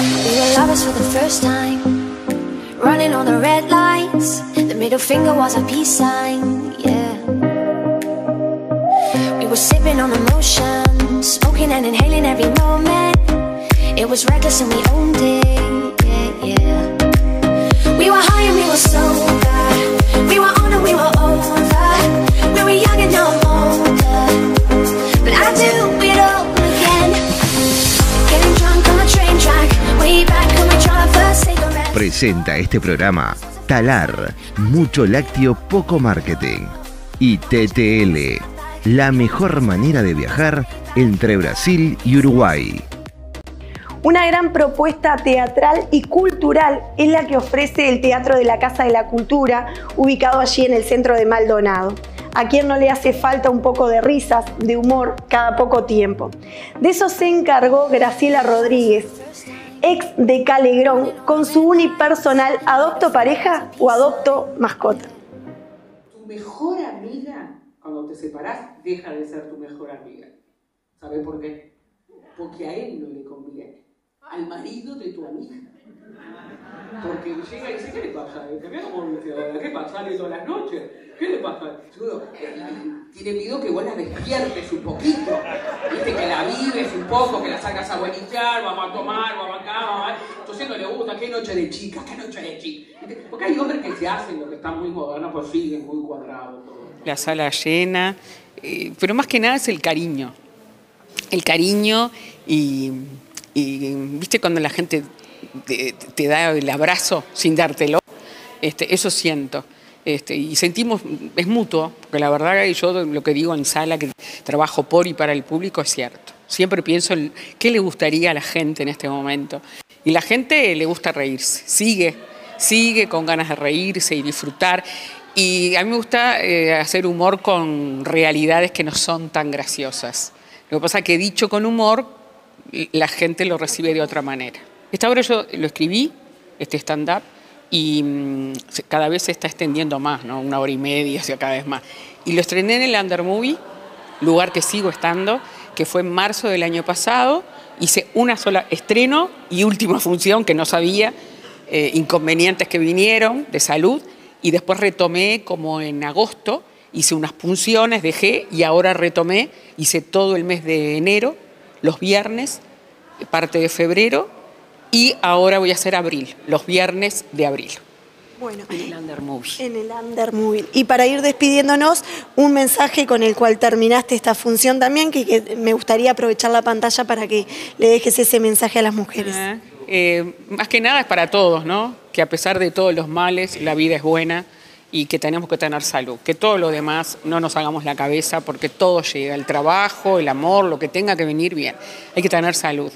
We were lovers for the first time, running on the red lights. The middle finger was a peace sign, yeah. We were sipping on emotion, smoking and inhaling every moment. It was reckless and we owned it, yeah, yeah. We were high and we were sober, we were on and we were over. We were young and now I'm older, but I do it all again. Getting drunk on the train track, way back when we tried our first cigarette. Presenta este programa Talar, mucho lácteo, poco marketing. Y TTL, la mejor manera de viajar entre Brasil y Uruguay. Una gran propuesta teatral y cultural es la que ofrece el Teatro de la Casa de la Cultura, ubicado allí en el centro de Maldonado. ¿A quién no le hace falta un poco de risas, de humor, cada poco tiempo? De eso se encargó Graciela Rodríguez, ex de Calegrón, con su unipersonal ¿Adopto pareja o adopto mascota? Tu mejor amiga, cuando te separás, deja de ser tu mejor amiga. ¿Sabes por qué? Porque a él no le conviene. Al marido de tu amiga. Porque llega y dice, ¿qué le pasa? ¿Qué pasa? ¿Sale todas las noches? ¿Qué le pasa? Tiene miedo que vos la despiertes un poquito. Viste, que la vives un poco, que la sacas a buenichear, vamos a tomar, vamos acá, vamos a... Entonces no le gusta, qué noche de chica, qué noche de chica. Porque hay hombres que se hacen lo que están muy modernos, pues siguen muy cuadrados. Todo. La sala llena, pero más que nada es el cariño. El cariño y viste cuando la gente te da el abrazo sin dártelo, eso siento. Y sentimos, es mutuo, porque la verdad que yo lo que digo en sala, que trabajo por y para el público, es cierto. Siempre pienso en qué le gustaría a la gente en este momento. Y la gente le gusta reírse, sigue con ganas de reírse y disfrutar. Y a mí me gusta hacer humor con realidades que no son tan graciosas. Lo que pasa es que dicho con humor, la gente lo recibe de otra manera. Esta obra yo lo escribí, este stand-up, y cada vez se está extendiendo más, ¿no? 1 hora y media, o sea, cada vez más. Y lo estrené en el Under Movie, lugar que sigo estando, que fue en marzo del año pasado. Hice una sola estreno y última función, que no sabía, inconvenientes que vinieron de salud, y después retomé como en agosto, hice unas funciones, dejé, y ahora retomé, hice todo el mes de enero, los viernes, parte de febrero, y ahora voy a hacer abril, los viernes de abril. Bueno, en el Under Movie. En el Under Movie. Y para ir despidiéndonos, un mensaje con el cual terminaste esta función también, que me gustaría aprovechar la pantalla para que le dejes ese mensaje a las mujeres. Más que nada es para todos, ¿no? Que a pesar de todos los males, la vida es buena y que tenemos que tener salud. Que todo lo demás no nos hagamos la cabeza porque todo llega, el trabajo, el amor, lo que tenga que venir bien. Hay que tener salud.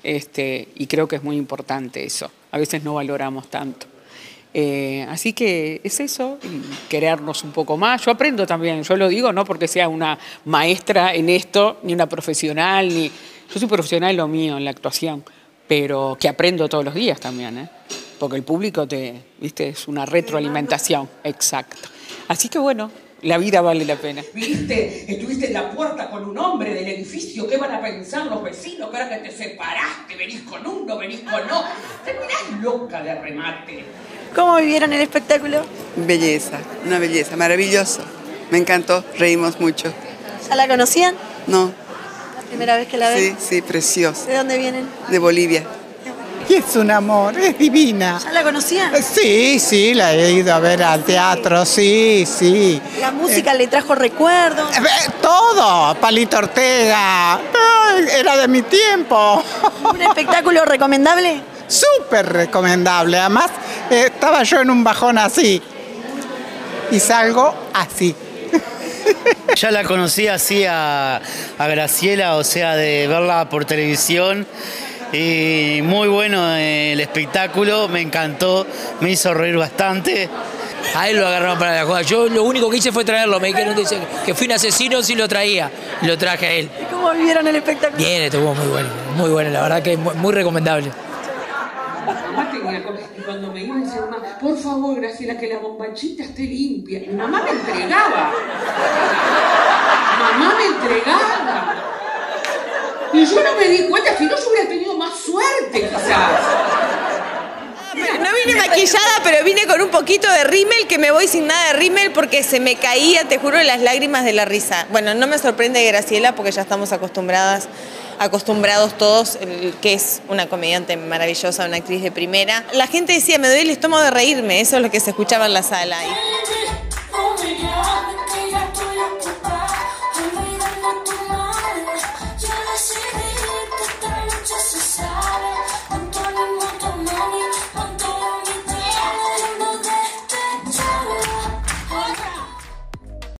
Y creo que es muy importante eso. A veces no valoramos tanto. Así que es eso, querernos un poco más. Yo aprendo también, yo lo digo no porque sea una maestra en esto, ni una profesional, yo soy profesional en lo mío, en la actuación, pero que aprendo todos los días también, porque el público viste, es una retroalimentación, exacto. Así que bueno, la vida vale la pena. ¿Viste? Estuviste en la puerta con un hombre del edificio. ¿Qué van a pensar los vecinos? Que ahora que te separaste, venís con uno, venís con no. Terminás loca de remate. ¿Cómo vivieron el espectáculo? Belleza, una belleza, maravilloso. Me encantó, reímos mucho. ¿Ya la conocían? No. ¿La primera vez que la ven? Sí, precioso. ¿De dónde vienen? De Bolivia. Y es un amor, es divina. ¿Ya la conocían? Sí, la he ido a ver al teatro, sí. ¿La música le trajo recuerdos? Todo, Palito Ortega, era de mi tiempo. ¿Un espectáculo recomendable? Súper recomendable, además estaba yo en un bajón así y salgo así. Ya la conocí así a Graciela, o sea, de verla por televisión. Y muy bueno el espectáculo, me encantó, me hizo reír bastante. A él lo agarraron para la jugada. Yo lo único que hice fue traerlo. Me dijeron que fui un asesino, sí lo traía. Lo traje a él. ¿Y cómo vivieron el espectáculo? Bien, estuvo muy bueno, la verdad que es muy recomendable. Mamá tenía y cuando me iba a decir, mamá, por favor, Graciela, que la bombachita esté limpia. Y mamá me entregaba. Y yo no me di cuenta, si no yo hubiera tenido más suerte, quizás. vine maquillada, pero vine con un poquito de rímel, que me voy sin nada de rímel porque se me caía, te juro, las lágrimas de la risa. Bueno, no me sorprende Graciela porque ya estamos acostumbrados todos, que es una comediante maravillosa, una actriz de primera. La gente decía, me doy el estómago de reírme, eso es lo que se escuchaba en la sala.